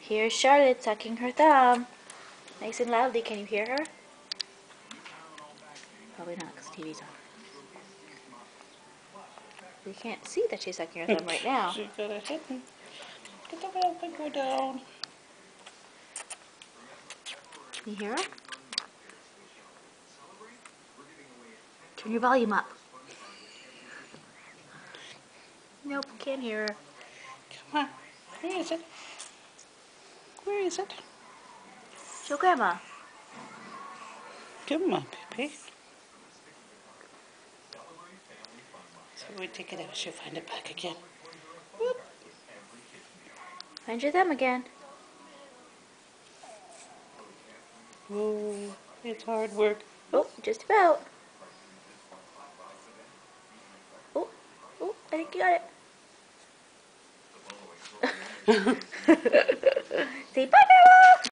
Here's Charlotte sucking her thumb. Nice and loudly. Can you hear her? Probably not because the TV's on. We can't see that she's sucking her thumb right now. She got a hidden. Get the valve and go down. Can you hear her? Turn your volume up. Nope, can't hear her. Come on. Where is it? Where is it? Show Grandma. Come on, baby. So we take it out. She'll find it back again. Whoop. Find your thumb again. Oh, it's hard work. Oh, just about. Oh, oh, I think you got it. Say bye, Grandma.